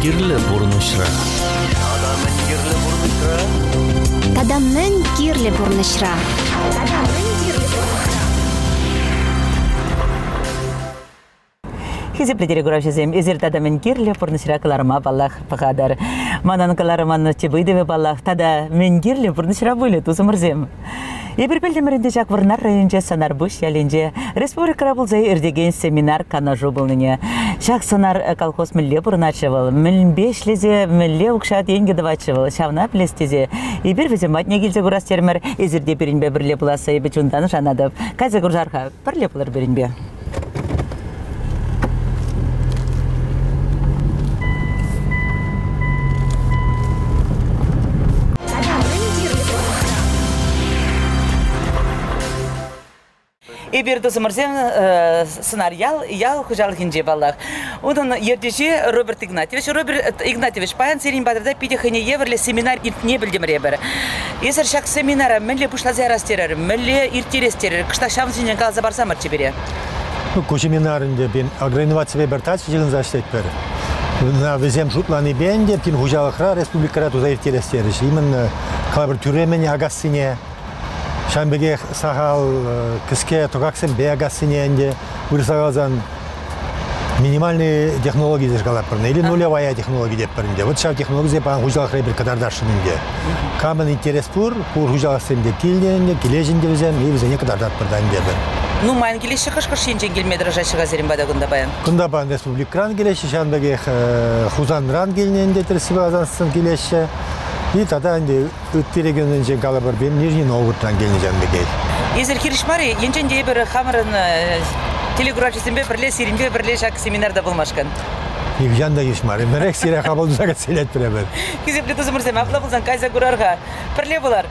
кирле бурнышра. Тадамның кирле бурнышра. Хизеплетери гуравшизем эзер тадамын кирле бурнышра кыларма баллах пахадар. Манан кыларман чебыйдеве баллах тада мен кирле бурнышра были тузымырзем. Ебір білдімірінде жақ варнар районже санар бұш яленже республика бұлзай үрдеген семинар канажу болныне. Жақ санар колхоз мүлле бұрыначывыл, мүлбеш лезе мүлле ұқшат енге давачывыл, шавна плестезе. Ебір візем матне келзе құрас термір, езірде берінбе бірле бұласа ебі чунданы жанадып. Казы құржарға бірле бұлар берінбе. Эбер досымырзем сценарий ял хужалық инже баллах. Одан ердежи Роберт Игнатьевич паян серин бадрда пидехане еврле семинар не білдім ребір. Есір шақ семинара мүлле пұшлазе арастерер, мүлле иртерестерер, қышта шамсынен қалза барсамыр чебере. Семинарында бен агроинновация бертач жылын заштет бер. На везем шутланы бенде пин хужалықра республикара туза иртерестериш. Именно калабыр тюремене агассыне Шамбеге сахал кіске тоқақсен беягасыне әнде ұрсағалзан минимальные технологии зеркалап біріне, или нулевая технология деп бірінде. Вот шау технология зеп аған хужалық рейбір кадардаршынынде. Камын интерес пұр хужалық сенде келденде, кележінде візем, и візене кадардар бірден дебір. Ну, майын келеші қышқыш енжен келмеді рожашыға зерін бада күнда баян? Күнда баян республикран келеші, шамбеге хузанран келіненде тірсібі азансын келеші. И тогда они регионы Галабар бен Нижний Новгород генежан бегей. Езер Хиришмари енженде бір хамырын телеграфисембе бірле сиринбе бірле шак семинарда болмашкан. Егжанда Хиришмари, мерек сиря хабалду сагат селет пребер. Кизепле тузымырсем, апла болсан кайза гурарга. Бірле болар.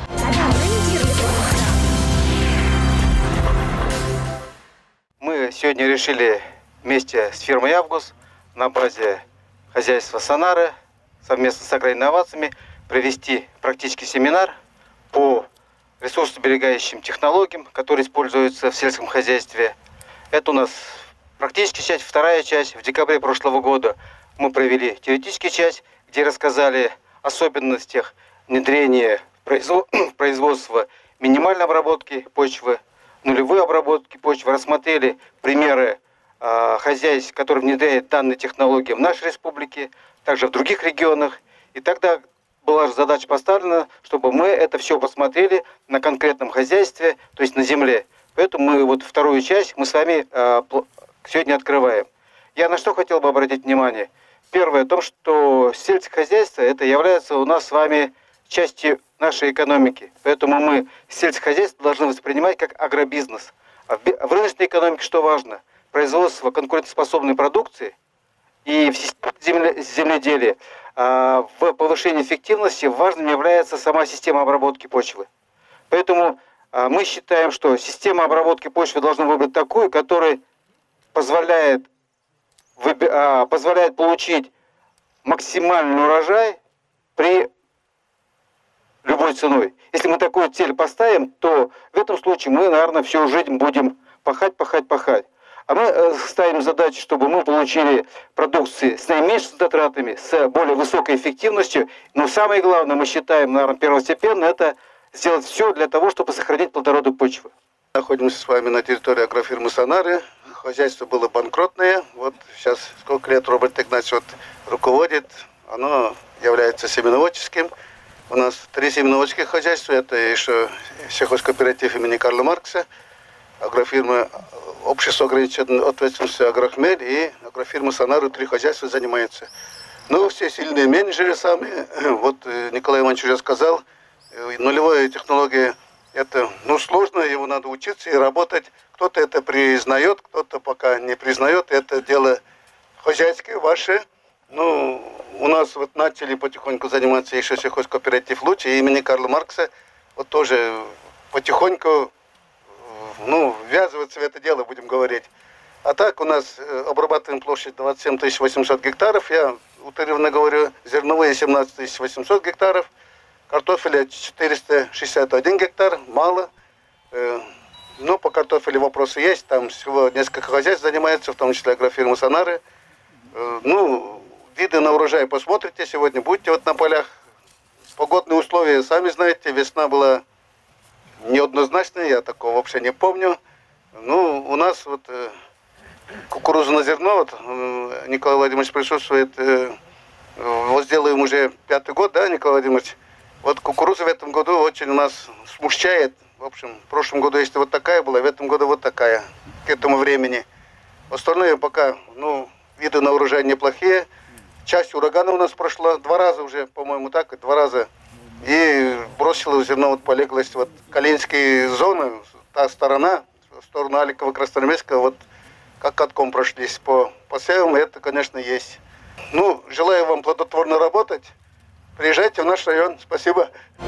Мы сегодня решили вместе с фирмой «Август» на базе хозяйства «Сонары» совместно с агроинновациями провести практический семинар по ресурсосберегающим технологиям, которые используются в сельском хозяйстве. Это у нас практическая часть, вторая часть. В декабре прошлого года мы провели теоретическую часть, где рассказали о особенностях внедрения в производство минимальной обработки почвы, нулевой обработки почвы, рассмотрели примеры хозяйств, которые внедряют данные технологии в нашей республике, также в других регионах. И тогда была же задача поставлена, чтобы мы это все посмотрели на конкретном хозяйстве, то есть на земле. Поэтому мы вот вторую часть мы с вами сегодня открываем. Я на что хотел бы обратить внимание? Первое, о том, что сельское хозяйство это является у нас с вами частью нашей экономики. Поэтому мы сельское хозяйство должны воспринимать как агробизнес. А в рыночной экономике что важно? Производство конкурентоспособной продукции и в системе земледелия. В повышении эффективности важным является сама система обработки почвы. Поэтому мы считаем, что система обработки почвы должна выбрать такую, которая позволяет получить максимальный урожай при любой ценой. Если мы такую цель поставим, то в этом случае мы, наверное, всю жизнь будем пахать. А мы ставим задачу, чтобы мы получили продукцию с наименьшими затратами, с более высокой эффективностью. Но самое главное, мы считаем, наверное, первостепенно, это сделать все для того, чтобы сохранить плодородную почву. Находимся с вами на территории агрофирмы «Сонары». Хозяйство было банкротное. Вот сейчас сколько лет Роберт Игнатьевич руководит. Оно является семеноводческим. У нас 3 семеноводческих хозяйства. Это еще сельхозкооператив имени Карла Маркса, агрофирма Общество ограниченной ответственности «Агрохмель» и агрофирма «Сонары», 3 хозяйства занимаются. Ну, все сильные менеджеры сами. Вот Николай Иванович уже сказал, нулевая технология – это сложно, его надо учиться и работать. Кто-то это признает, кто-то пока не признает. Это дело хозяйское, ваше. У нас вот начали потихоньку заниматься еще сельхозкооператив «Луч» имени Карла Маркса. Вот тоже потихоньку ввязываться в это дело, будем говорить. А так у нас обрабатываем площадь 27 800 гектаров, я утрированно говорю, зерновые 17 800 гектаров, картофеля 461 гектар, мало. Но по картофелю вопросы есть, там всего несколько хозяйств занимается, в том числе агрофирма «Сонары». виды на урожай посмотрите сегодня, будете вот на полях. Погодные условия, сами знаете, весна была неоднозначная, я такого вообще не помню. Ну, у нас вот кукурузу на зерно, вот Николай Владимирович присутствует, вот сделаем уже 5-й год, да, Николай Владимирович? Вот кукуруза в этом году очень у нас смущает. В общем, в прошлом году, если вот такая была, в этом году вот такая, к этому времени. Остальное пока, ну, виды на урожай неплохие. Часть урагана у нас прошла 2 раза уже, по-моему, так, 2 раза. И бросила в зерно вот полеглость. Вот Калинские зоны, та сторона, в сторону Аликова, Красноармейского, вот как катком прошлись по посевам, это, конечно, есть. Ну, желаю вам плодотворно работать. Приезжайте в наш район. Спасибо.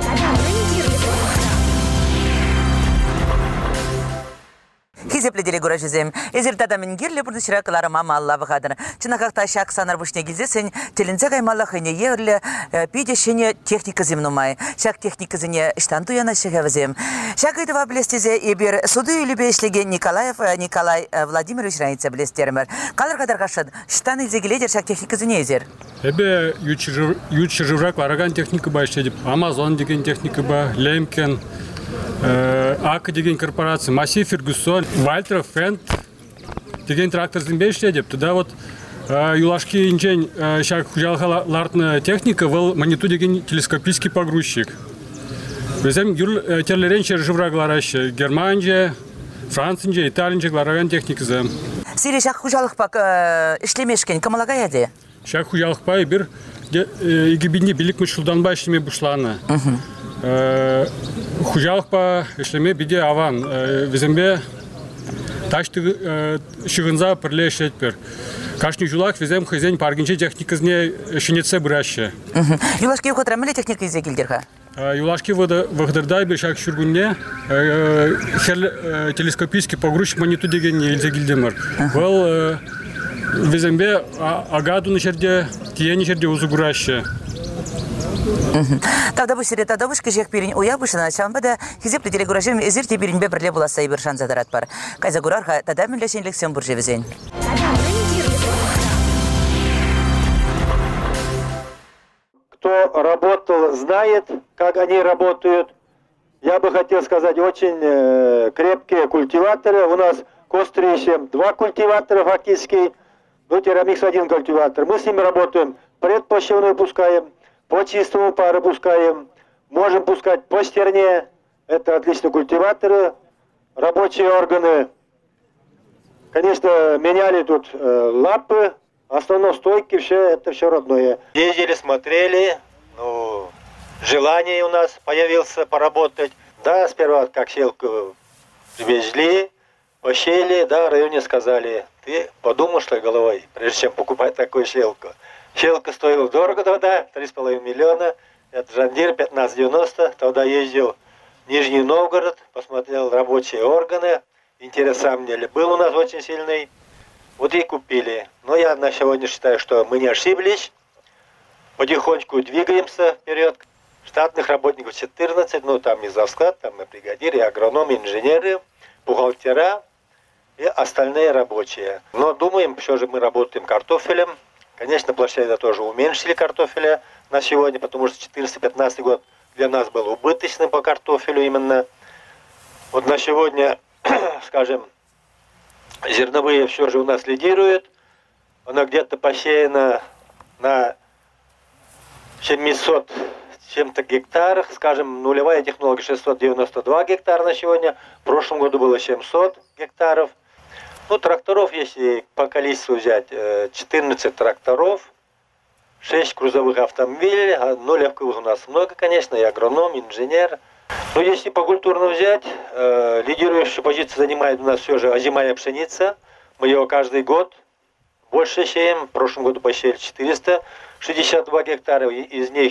Хизепледели гурашизем. Эзер тада мингирле бурнышра кылары мама Алла бахадыр. Чынакакта шак санар бушне гилзесен, телензе каймалла хыне ерле пидешене техника земнумай. Шак техника зене штанту яна шехевзем. Шак этого блестезе ибер суду любе ишлеге Николай Владимирович Раница блестермер. Калар кадар кашад штан илзегиледер шак техника зене эзер. Эбе ючжеврак вараган техника ба иштедип, Amazon деген техника ба, Лемкен, АК деген корпорация, Массей Фергюсон, Вальтер Фент деген тракторзын иштедип. Туда вот юлашки инжень шак хужалхалартны техника был Маниту деген телескопический погрузчик. Безем юл терлеренчер жевраглараще Германия, Франция, Италия вараган техникасы. Сири шак хужалык пак ишлемешкен камалагаяде. Шак хужалык пай бир игибинде билик мышулданба ишлеме бушланы. Хужалык па ишлеме биде аван. Везембе ташты шыгынза пірле иштетпер. Кашни жулак везем хызен паргинче техникасыне шинетсе бұрашы. Юлашки юхотра міле техника изегілдерға? Юлашки вагдырдай бір шак шүргінне телескопический погрузчик Маниту деген илзегілдемір. Бұл везембе агаду жерде, тиені жерде узу бұрашы. Тогда бусире тогда бушки жек пирин уя бушана чамбада хизеп лидери гуражем эзер тибирин бе бирле буласа ибер шан задарат бар. Кайза гурарха тогда миллешенлик сем буржевизен. Кто работал, знает, как они работают. Я бы хотел сказать, очень крепкие культиваторы. У нас кострищем 2 культиватора фактически. Ну, Терамикс 1 культиватор. Мы с ними работаем, предпосевную пускаем. По чистому пару пускаем, можем пускать по стерне, это отлично культиваторы, рабочие органы. Конечно, меняли тут лапы, основном стойки, это все родное. Ездили, смотрели, ну, желание у нас появилось поработать. Да, сперва как селку привезли, посеяли, да, в районе сказали, ты подумал, что головой, прежде чем покупать такую селку. Щелка стоила дорого тогда, 3,5 миллиона. Это Жандир 1590. Тогда ездил в Нижний Новгород, посмотрел рабочие органы. Интерес сам деле был у нас очень сильный. Вот и купили. Но я на сегодня считаю, что мы не ошиблись. Потихонечку двигаемся вперед. Штатных работников 14. Ну там и завсклад, там и бригадиры, и агрономы, инженеры, бухгалтера и остальные рабочие. Но думаем, все же мы работаем картофелем. Конечно, площадь тоже уменьшили картофеля на сегодня, потому что 14-15 год для нас был убыточным по картофелю именно. Вот на сегодня, скажем, зерновые все же у нас лидируют. Она где-то посеяна на 700 чем-то гектарах, скажем, нулевая технология 692 гектара на сегодня. В прошлом году было 700 гектаров. Ну, тракторов, если по количеству взять, 14 тракторов, 6 грузовых автомобилей, но легковых у нас много, конечно, и агроном, инженер. Но если по культурно взять, лидирующую позицию занимает у нас все же озимая пшеница. Мы ее каждый год больше сеем. В прошлом году посеяли 462 гектара, из них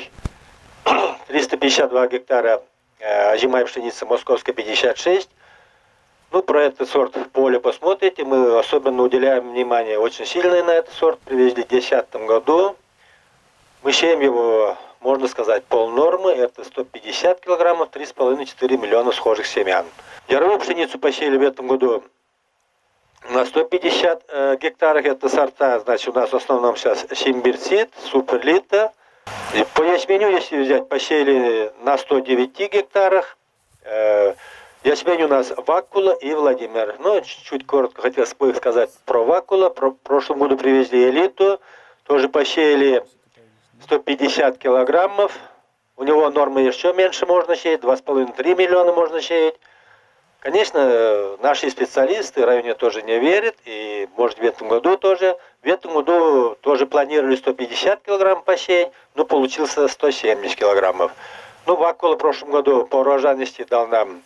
352 гектара озимая пшеница, московская 56. Ну, про этот сорт поля посмотрите, мы особенно уделяем внимание очень сильно на этот сорт. Привезли в 2010 году. Мы сеем его, можно сказать, полнормы. Это 150 килограммов, 3,5-4 миллиона схожих семян. Яровую пшеницу посеяли в этом году На 150 гектарах это сорта, значит, у нас в основном сейчас Симбирцит, Суперлита. И по ячменю, если взять, посеяли на 109 гектарах. Ячмень у нас Вакула и Владимир. Ну, чуть коротко хотел сказать про Вакула. В прошлом году привезли элиту. Тоже посеяли 150 килограммов. У него нормы еще меньше можно сеять. 2,5-3 миллиона можно сеять. Конечно, наши специалисты в районе тоже не верят. И, может, в этом году тоже. В этом году тоже планировали 150 килограмм посеять. Но получился 170 килограммов. Ну, Вакула в прошлом году по урожайности дал нам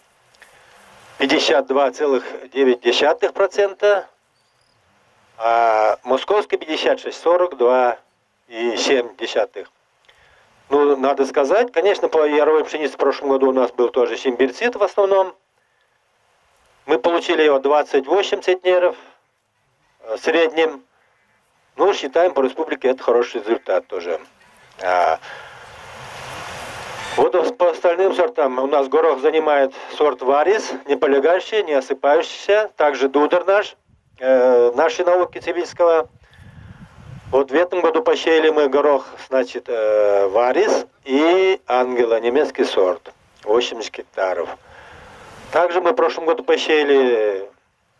52,9%, а московский 56, 42,7%. Ну, надо сказать, конечно, по яровой пшенице в прошлом году у нас был тоже Симбирцит в основном. Мы получили его 28 центнеров в среднем. Ну, считаем, по республике это хороший результат тоже. Вот по остальным сортам у нас горох занимает сорт Варис, не полегающий, не осыпающийся. Также Дудер наш, нашей науки Цивильского. Вот в этом году посеяли мы горох, значит, Варис и Ангела, немецкий сорт, 80 гектаров. Также мы в прошлом году посеяли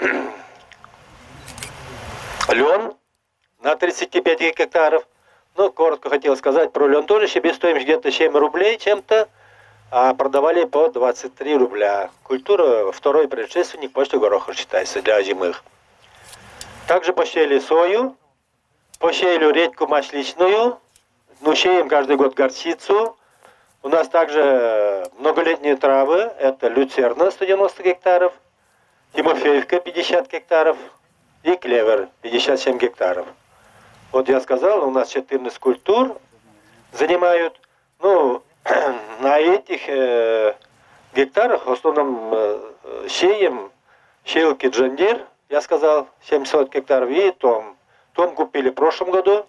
лен на 35 гектаров. Ну, коротко хотел сказать про лен тоже. Себестоимость где-то 7 рублей чем-то, а продавали по 23 рубля. Культура второй предшественник после гороха считается для озимых. Также посеяли сою, посеяли редьку масличную, ну, сеем каждый год горчицу. У нас также многолетние травы, это люцерна 190 гектаров, Тимофеевка 50 гектаров и клевер 57 гектаров. Вот я сказал, у нас 14 культур занимают. Ну, на этих гектарах в основном сеем щелки Джандир, я сказал, 700 гектаров, и том. Том купили в прошлом году.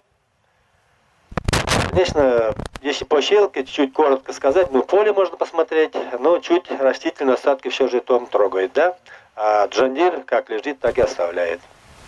Конечно, если по щелке, чуть коротко сказать, ну, поле можно посмотреть, но чуть растительные остатки все же том трогает, да? А Джандир как лежит, так и оставляет.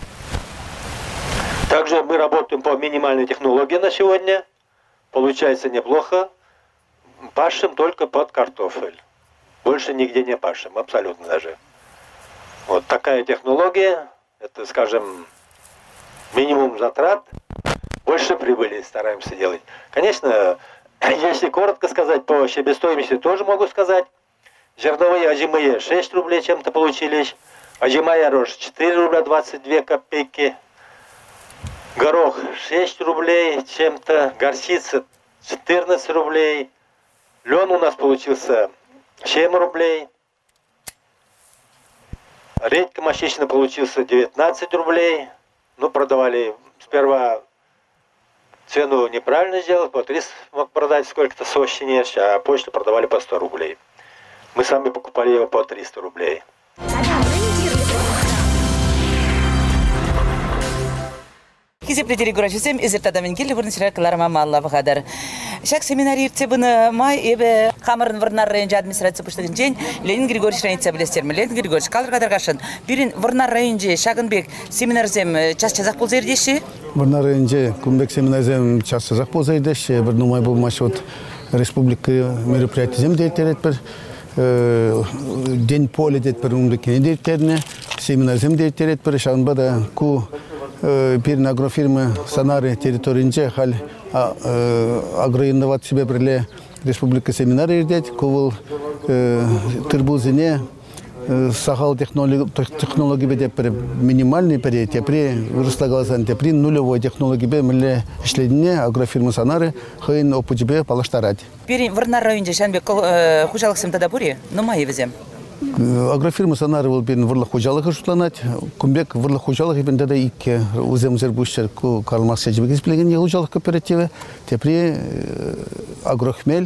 Также мы работаем по минимальной технологии на сегодня. Получается неплохо. Пашем только под картофель. Больше нигде не пашем, абсолютно даже. Вот такая технология. Это, скажем, минимум затрат. Больше прибыли стараемся делать. Конечно, если коротко сказать, по себестоимости тоже могу сказать. Зерновые озимые 6 рублей чем-то получились. Озимая рожь 4 рубля 22 копейки. Горох 6 рублей чем-то, горчица 14 рублей, лен у нас получился 7 рублей, редька масличная получился 19 рублей, ну, продавали сперва цену неправильно сделал, по 300 мог продать сколько-то с осени, а после продавали по 100 рублей. Мы сами покупали его по 300 рублей. Кизеплетери гурачусем изертадамен келли бурнышра кыларма малла бахадар. Шак семинарий цебыны май эбе хамырын вырнар районжа администрация пуштыгын жен Ленин Григорьевич районца билестерми. Ленин Григорьевич калыргадар кашын. Бирин вырнар районжа Шагынбек семинарзем час чазак болзердеши. Вырнар районжа Кумбек семинарзем час чазак болзердеши. Bir numay bulmaş вот республика мероприятием дейтерет bir день поле дейт bir умдыкене дейтерне семинарзем дейтерет bir Шагынбада ку bir агрофирмы Санары территориинче хал агроинновация берле республика семинар ирдет кувул тырбузине сахал технологии бедеп минимальный период тепри вырыслагаласан тепри нулевой технологии бе милле ишледине агрофирмы Санары хын опучбе палаштарат. Пери вырнар районжа Шанбек хужалыксым тада бури, но май везем. Агрофирма Санары был бен вырлах хужалыгы жутланат. Кумбек вырлах хужалыгы бен дада икке уземзер бушчер ку Карл Маркс Шеджбек исплеген хужалык кооперативы. Тепри агрохмель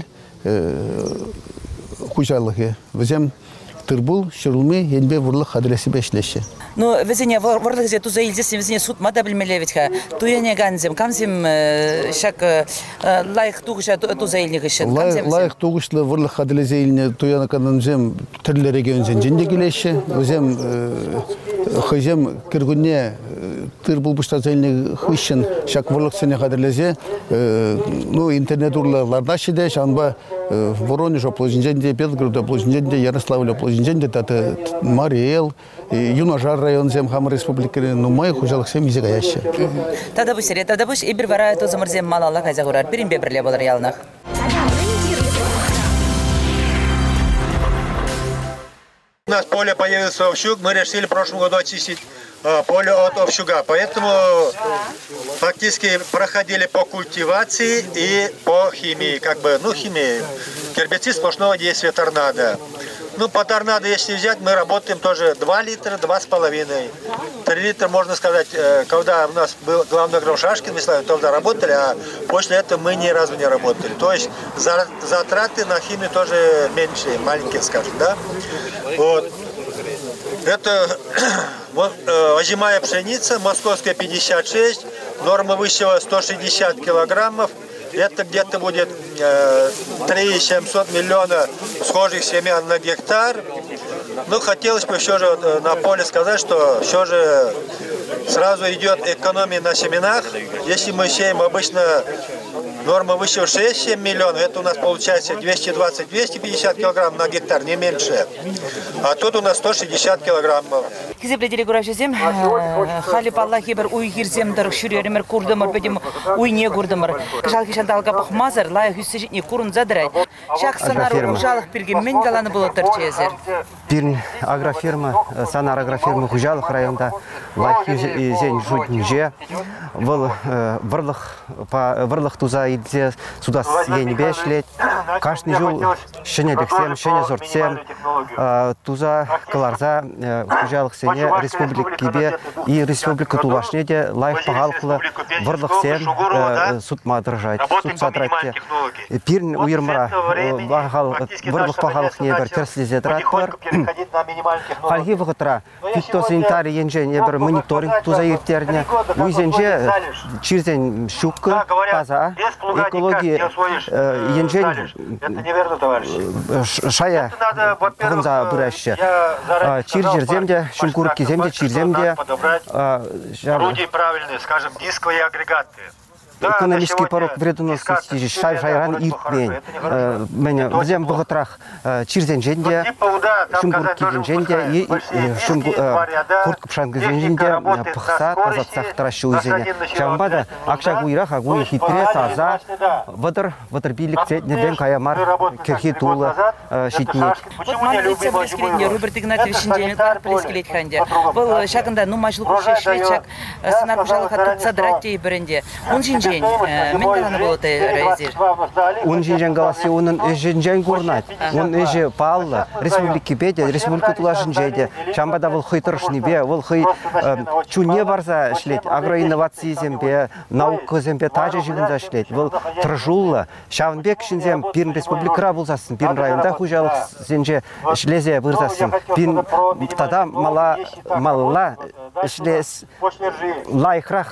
хужалыгы. Везем тырбул шырылмы енбе вырлах адресі бешлеші. Ну, везене вырлыгзе туза илдесен везене суд мада білмелевитха. Туяне ганзем, камзем шак лайық туғыша туза илнігішін. Лайық туғышлы вырлах адресі илне туяна кананзем түрлі регионзен женде келеші. Өзем хызем киргунне тыр булбушта зелни хыщен шак варлыксене кадерлезе ну интернет урларда шиде шанба Воронеж опложинженде, Белгород опложинженде, Ярославль опложинженде, таты Мариэл, Юножар район зем хам республики, ну май хужалык сем изе гаяще. Тада бусере, тада буш ибир вара то замырзем малалла кайзагурар, бирин беберле болар ялнах. У нас поле появился овщук, мы решили в прошлом году очистить поле от овщука. Поэтому фактически проходили по культивации и по химии. Химии. Гербицид сплошного действия торнадо. По торнадо, если взять, мы работаем тоже 2 литра, 2,5. 3 литра, можно сказать, когда у нас был главный агроном Шашкин, мы с вами тогда работали, а после этого мы ни разу не работали. То есть затраты на химию тоже меньше, маленькие, скажем, да? Вот. Это озимая пшеница, московская 56, норма высшего 160 килограммов. Это где-то будет 3,700 миллиона схожих семян на гектар. Хотелось бы все же на поле сказать, что все же сразу идет экономия на семенах. Если мы сеем обычно норма выше 6-7 миллионов, это у нас получается 220-250 килограмм на гектар, не меньше. А тут у нас 160 килограммов. Кизепледели гуражезем, халип Аллахи бір уй гирземдір, шүреремір курдымыр, бедем уй не курдымыр. Кышал кешандалға бұқмазыр, лай хүсі жетіне курын задырай. Шақсынар ұжалық бірген мен қаланы болотыр чезер. Пирн агрофирма, санар агрофирма Хужалық районда лайхи зен жуднже, варлық туза идзе сюда ені бешлет. Каждый жыл шенелексем, шенезортсем, туза каларза Хужалық сене республикебе и республика Тулашнеде лайх пағалықлы варлық сен суд мадыржайд, суд садратте. Пирн уйырмара варлық пағалық небір терслезе драттыр. Халги вғытра фитосанитарий енже небір мониторинг туза ертеріне. Уйзенже чирзен шукы, таза, экология енже шая пығынза бүрәші. Чиржер земде, шүлкурки земде, чирземде. Орудия правильные, скажем, дисковые агрегаты. Экономический порог вредоносности шайран иртнен. Меня взем боготрах чирзен женде, шумгурки женде и куртка пшанга женде, пахса, тазатсах таращу изене. Чамбада акша гуирах, агуи хитре, таза, водор билик цетне ден каямар, керхи тула, щитнет. Вот малыца близкилетне, Роберт Игнатьевич Индианет близкилет ханде. Был шагында, мажлук шешлечак, сынар бужалық атытса драттей бренде. Он жинжен, мен қаланы болыты райзер. Он жинжен галасы, onun жинжен гурнат. Он эже паллы, республики беде, республика тула жинжеде. Чамбада был хый тұрышнебе, был хый чуне барза шлет, агроинновации зембе, наука зембе тажы жигынза шлет. Был тұржулы, шавынбек шинзем, пирн республикара болзасын, пирн районда хужалық зенже шлезе бұрзасын. Пирн тада малла шлез лайхрах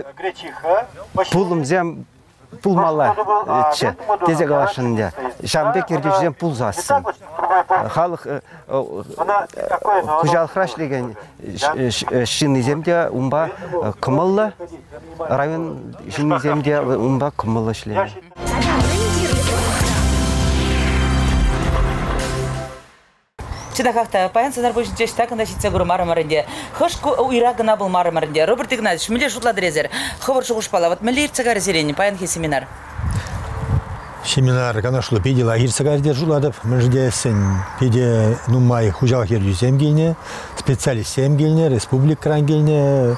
пулым зем пул мала че тезе галашында шамбек ердежден пул засын. Халық хужалық рашлеген шины земде умба кымылы, район шины земде умба кымылы шлеген. Чедахахта, паян сынар бойшын чешта кандашитса гуру марымарынде. Хышку уйрагына был марымарынде. Роберт Игнатьевич, миле шутладрезер. Ховар шугушпала. Вот миле ирцагар зелени, паян хи семинар. Семинар, конечно, пиде лагерцагар держуладов. Мы ждем пиде нумай хужалық ердюзем гельне, специалист сем гельне, республик кран гельне,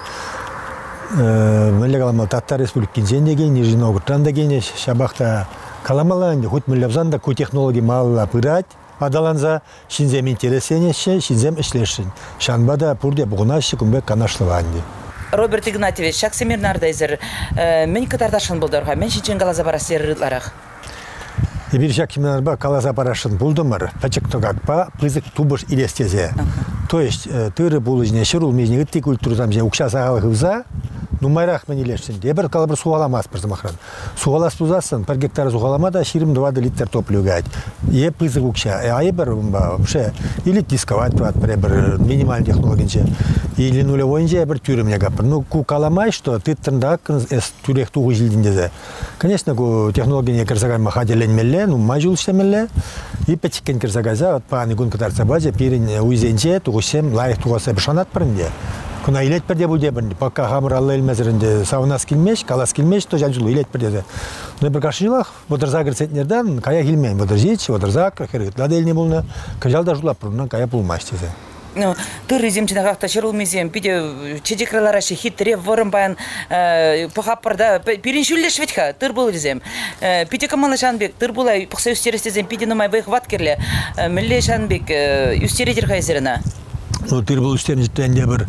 миле Татар республик кинзенде гельне, Нижний Новгород гельне, шабахта каламаланде, хоть миле взанда, ку технологии мало пырать. Адаланза шинзем интересенеше, шинзем ишлешин. Шанбада пурде бугунаши кумбек канашлыванди. Роберт Игнатьевич, шак семинардайзер, мен катардашын болдорга, мен шинчен галаза барасер рыдларах. И bir şak семинарба калаза барашын булдымыр, пачектогакпа призык тубыш илестезе. То есть тыры булыжне шырул межне ытты культурзам же укша сагалы хывза, нумайрах мен илешсин. Дебір калабыр суғаламас бір замахран. Суғалас бұзасын, бір гектар суғаламада 22 литр топлю гать. Е пызы гукша. Ай бір вообще или дисковать бір минимальный технологинче. Или нулевойнче бір тюремне гапыр. Ну, ку каламай, что ты тырдак эс тюрек тугу жилдиндезе. Конечно, ку технология кырсагай махаделенмелле, ну мажул штемелле. И печкен кырсагайза, вот паны гун катарца базе, пирин уйзенче, тугусем лайх тугуса бішанат бірінде. Kuna ilet bir de bu de bir pakka hamur Allah ilmezirinde savunaz kilmeş, kalas kilmeş, to janjulu ilet bir de. Ne bir karşılar, bu da zagır setnerden kaya hilmeyin, bu da jiç, bu da zak, kırık, la değil ne bulna, kajal da julap pırından kaya bulmaş teze. Ну, ты резимчина как-то шерулмизем, пиде чедикралараши хитре ворымбан похапарда переншүллеш ветха, тыр был резем. Пиде камалашанбек, тыр булай похса үстерестезем, пиде нумай вэх ваткерле, милле шанбек үстеретер хайзерина. Ну, тыр был үстернежден де бір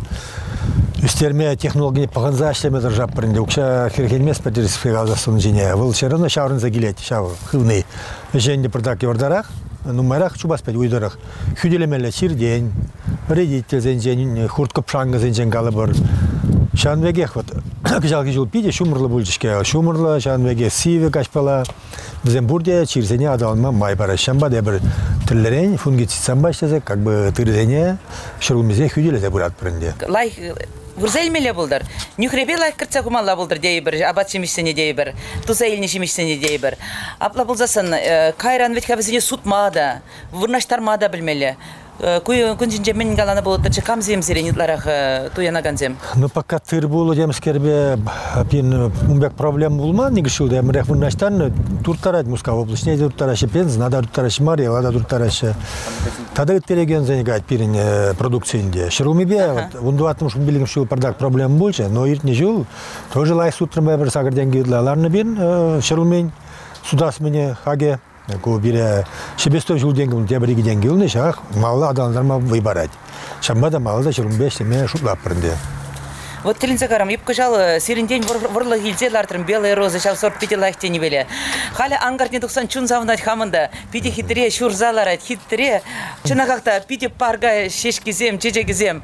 үстерме технология пағанза ішлеме дұржап бірінде. Өкша херхелмес пәтеріс фегалдасын жіне. Бұл шарына шаурынза келет, шау хывны. Жеңде бірдак евардарақ, нумайрақ чубас пәт уйдарақ. Хүделемелі ширден, редитель зенжен, хурткып шаңғы зенжен калы бір. Шанвегех вот, жалғы жыл пиде шумырлы бүлчішке. Шумырлы, шанвеге сиве кашпала. Бізден бұрде чирзене адалынма май бара. Шамба де бір түрлерен фунгицитсан баштазы, как бы тырзене шырылмезе хүделезе бұрат бірінде. Лайх вырзайлмеле болдар. Нюхребе лайх кырца кумалла болдар дей бір, абат шемишсене дей бір, туза еліне шемишсене дей бір. Апла болзасын, кайран ветка бізіне сутмада, вырнаштармада білмелі. Күнжінже мен галаны болыдырчы камзем зеренитларах туянаганзем? Ну, пока тыр болу демскербе, пин умбек проблем булма, негішіл де, мірек вырнаштан туртарать Мускава облачне, туртараща пенз, надо туртараща мария, лада туртараща. Тада өтпереген занегать пирин продукциинде. Шырылмебе, ундуатым шум билігім шыл пардак проблем больше, но иртне жыл, тоже лай сутрымбе бір сағырден гейдлаларны бен, шырылмен, судас мене хаге. Ку бире шебестой жыл денгім тебірегі денгіліне шақ малы адамдарма выбарать. Шамбада малы да 25 теме шутлап бірінде. Вот Телинзагарам, еп кожал сиренден вұрлы гилзе лартырым белые розы, шал сорт пите лайхте не беле. Халя ангартне тұқсан чун завнать хамында, пите хитре шурзаларать, хитре, чына какта пите парга шешкізем, чечекізем.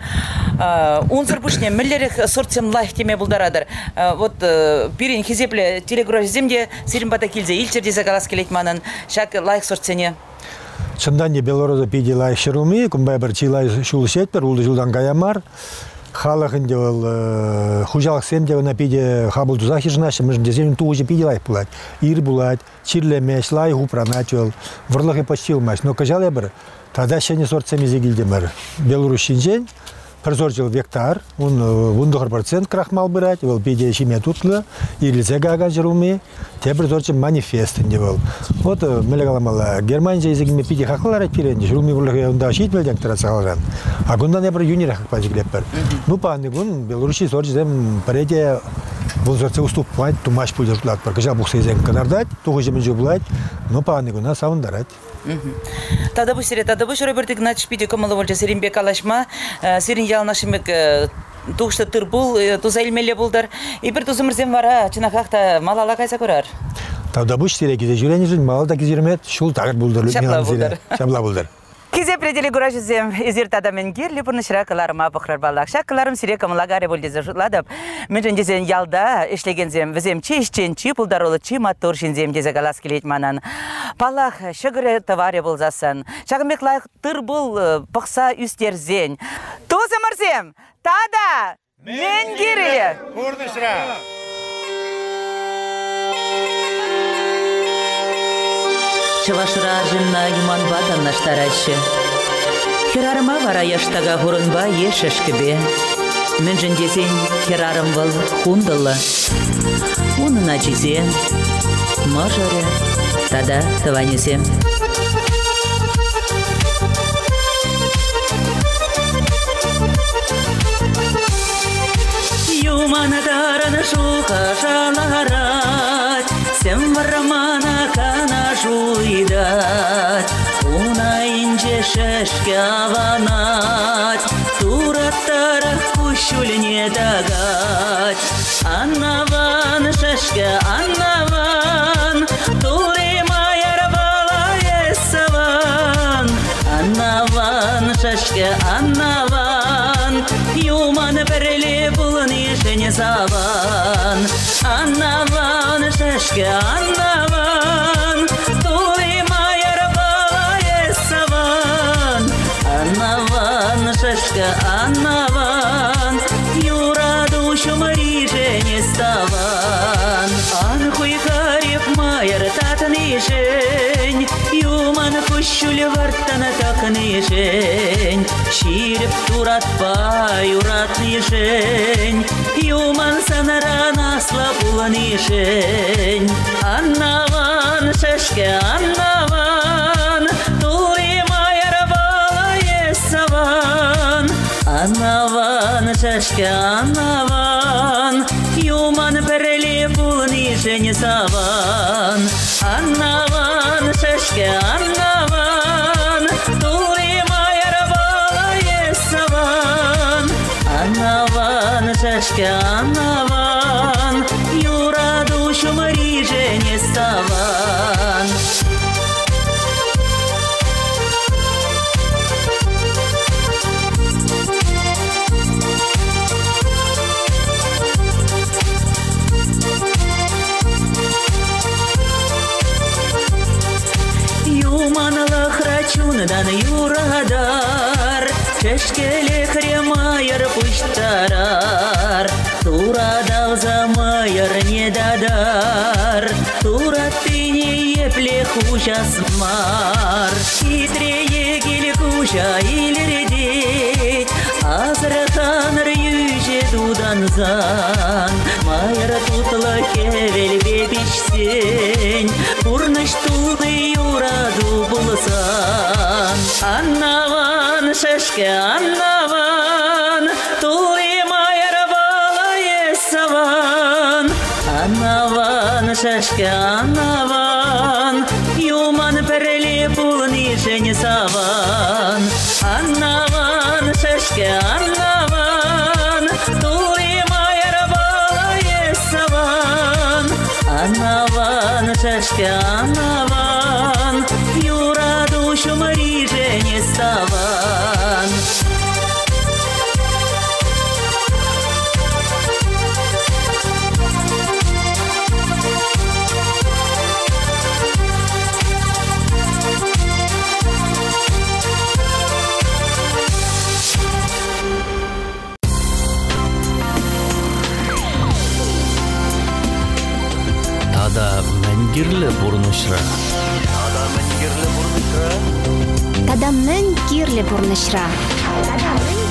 Унзыр бушне миллерих сортсем лайхтеме бұлдарадыр. Вот пирин хизепле телеграфиземде сиренбата килзе, илчерде загалас келетманын, шак лайх сортсене. Чындан де белороза пиде лайх шырылмей, күмбай бір чилай шулы сетпер, улды жылдан гаямар. Халахынде ол хужалық семде на пиде хабыл тузахи жынашы, мүжінде земін туғыжы пиде лайх бұлад. Ир бұлад, чирлемеш, лайх упранат ол, вұрлығы почтилмаш. Но кажал бір, тада шәне сортсемезе келдемір. Белорусин жен, бір жыл вектар, он 100% крахмал бұрат, ол пиде шиме тутлы, ирлізе гага жырылмей, те бір сортсем манифестінде ол. Вот, мәлі қаламала, Германия езегіме пиде хақылар әтпиренде, жырылмей бұрлығы онда шейт бәлден тұрасы қалған. А күндан әбір юнер хақпа жігілеп бір. Ну, пағынды күн, Белорусия сортсем пареде бұл сортсе уступпайд, тумаш пұлды жұртлат бар. Кажа бұқса езен қадардат, туғы жемен жұрблайд, ну, пағынды күнна сауындарад. Тада бұ шыры бірдік начш пиде көмілі болжа серенбек алашма, серен ялнашымек туғышты тұр бұл, туза илмелі болдар. И бір тузымырзем вара, чынақақта малала қайса көрар? Тада бұ шыре кезе жүрен жүрін, малы да кезермет, шул тағыр бұлдар. Шабла бұлдар. Кезе пределі күрашызем, езер тадамен керлі бұрны шырақыларыма бұқырар балақ. Шақыларым сире кымылагаре болдезі жұтладып. Мен жөндезен ялда ішлегензем, візем чешчен, чи пұлдаролы, чи маттор шензем дезе галас келет манан. Палақ шығыры тываре болзасын. Шағымек лайық тұр бұл бұқса үстерзен. Тузымырзем, тада мен керлі. Бұрны шыра. Чывашыра жынна юман бадан наштарашы. Херарыма вара яштага хурынба ешешкібе. Мен жындезен херарым был хундылы. Унына жезен, мажары, тада тыванезем. Юманадараны шуха жаларат, сем варамана кана жуйдат. Уна инже шешке аванат, тураттара кушуліне дагат. Аннаван шешке аннаван, туримайар бала есаван. Аннаван шешке аннаван, юма юман переле булни жене саван. Аннаван шешке аннаван, тули майер балае саван. Аннаван шешке аннаван, юра душу мари жене ставан. Анхуй карев майер татни жень, юман кущуль вартана такни жень. Ширеп турат пай уратни жень, юман санаран асла булани жень. Аннаван шешке аннаван, тули майер балае саван. Аннаван шешке аннаван, юман переле булани жень саван. Аннаван шешке аннаван, тули майер балае саван. Аннаван шешке аннаван, юра душу мари жене ставан. Чундан юрадар, чешкеле хремайер пуштарар. Турадал за майер не дадар, турат ты не епле хужас мар. Хитрее гель кужа илерде, азраханр юже дудан зан. Майер тутла хевел бебишсень, урныш туны юраду булсан. Аннаван шешке аннаван, тули майер балае саван. Аннаван шешке аннаван, юман переле булни жень саван. Аннаван шешке аннаван, тули майер балае саван. Аннаван шешке аннаван, юра душу мари жене ставан. Тада мәнгирле бурнышра. Тадамның кирле бурнышра.